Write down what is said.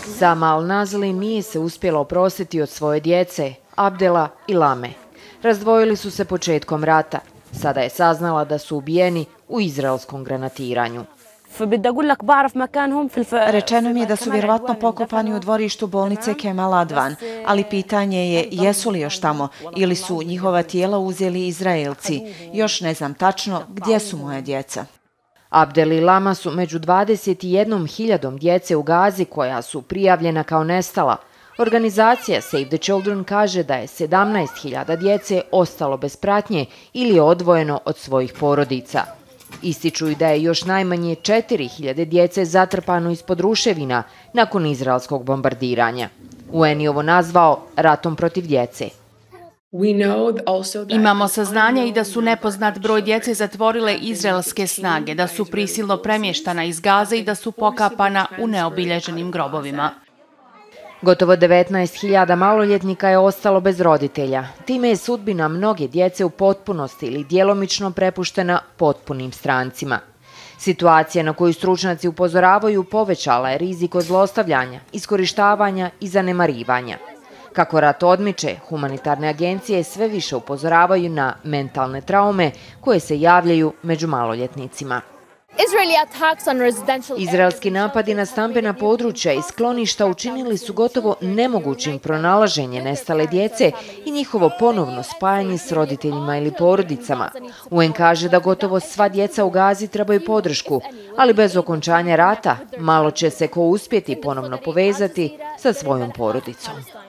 Sama Al-Nazli nije se uspjela oprostiti od svoje djece, Abdela i Lame. Razdvojili su se početkom rata. Sada je saznala da su ubijeni u izraelskom granatiranju. Rečeno mi je da su vjerovatno pokopani u dvorištu bolnice Kemal Advan, ali pitanje je jesu li još tamo ili su njihova tijela uzeli Izraelci. Još ne znam tačno gdje su moja djeca. Abdel i Lama su među 21.000 djece u Gazi koja su prijavljena kao nestala. Organizacija Save the Children kaže da je 17.000 djece ostalo bez pratnje ili je odvojeno od svojih porodica. Ističu i da je još najmanje 4.000 djece zatrpano ispod ruševina nakon izraelskog bombardiranja. UN je ovo nazvao ratom protiv djece. Imamo saznanja i da su nepoznat broj djece zatvorile izraelske snage, da su prisilno premještana iz Gaze i da su pokapana u neobilježenim grobovima. Gotovo 19.000 maloljetnika je ostalo bez roditelja. Time je sudbina mnoge djece u potpunosti ili djelomično prepuštena potpunim strancima. Situacija na koju stručnjaci upozoravaju povećala je rizik od zlostavljanja, iskorištavanja i zanemarivanja. Kako rat odmiče, humanitarne agencije sve više upozoravaju na mentalne traume koje se javljaju među maloljetnicima. Izraelski napadi na stambena područja i skloništa učinili su gotovo nemogućim pronalaženje nestale djece i njihovo ponovno spajanje s roditeljima ili porodicama. UN kaže da gotovo sva djeca u Gazi trebaju podršku, ali bez okončanja rata malo će se ko uspjeti ponovno povezati sa svojom porodicom.